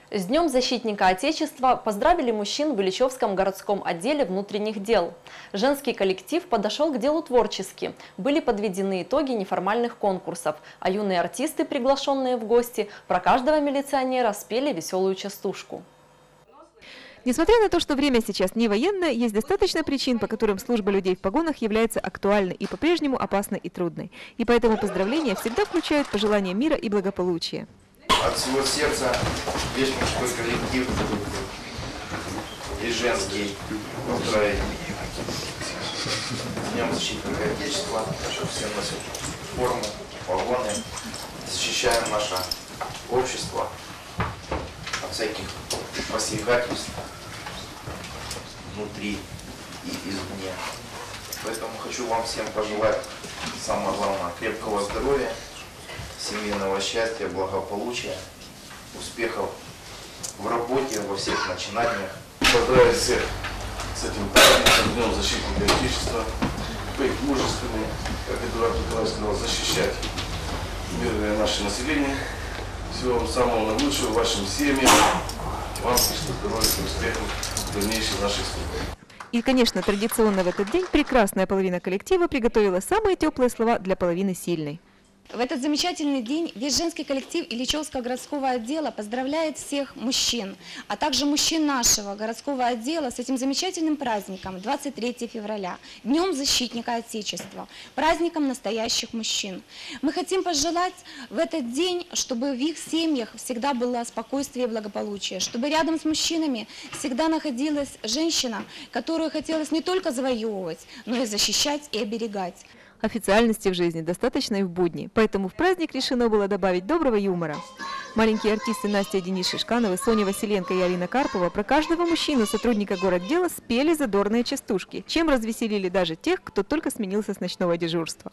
С Днем защитника Отечества поздравили мужчин в Ильичевском городском отделе внутренних дел. Женский коллектив подошел к делу творчески. Были подведены итоги неформальных конкурсов, а юные артисты, приглашенные в гости, про каждого милиционера спели веселую частушку. Несмотря на то, что время сейчас не военное, есть достаточно причин, по которым служба людей в погонах является актуальной и по-прежнему опасной и трудной. И поэтому поздравления всегда включают пожелания мира и благополучия. От всего сердца весь мужской коллектив и женский поздравить с Днем защитника Отечества, чтобы все носят форму, погоны, защищаем наше общество от всяких посягательств внутри и извне. Поэтому хочу вам всем пожелать, самое главное, крепкого здоровья, семейного счастья, благополучия, успехов в работе, во всех начинаниях. Поздравить всех с этим праздником, Днем защитника Отечества, быть мужественными, как Эдуард Николаевич сказал, защищать мирное наше население. Всего вам самого наилучшего вашим семьям, вам лично здоровья и успехов в дальнейшей нашей службе. И, конечно, традиционно в этот день прекрасная половина коллектива приготовила самые теплые слова для половины сильной. В этот замечательный день весь женский коллектив Ильичевского городского отдела поздравляет всех мужчин, а также мужчин нашего городского отдела с этим замечательным праздником 23 февраля, Днем защитника Отечества, праздником настоящих мужчин. Мы хотим пожелать в этот день, чтобы в их семьях всегда было спокойствие и благополучие, чтобы рядом с мужчинами всегда находилась женщина, которую хотелось не только завоевывать, но и защищать и оберегать. Официальности в жизни достаточно и в будни, поэтому в праздник решено было добавить доброго юмора. Маленькие артисты Настя и Денис Шишкановы, Соня Василенко и Алина Карпова про каждого мужчину сотрудника городдела спели задорные частушки, чем развеселили даже тех, кто только сменился с ночного дежурства.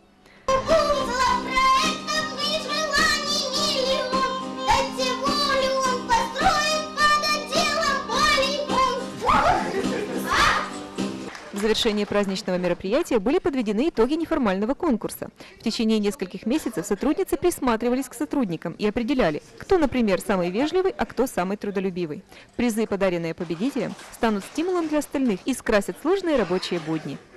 В завершении праздничного мероприятия были подведены итоги неформального конкурса. В течение нескольких месяцев сотрудницы присматривались к сотрудникам и определяли, кто, например, самый вежливый, а кто самый трудолюбивый. Призы, подаренные победителям, станут стимулом для остальных и скрасят сложные рабочие будни.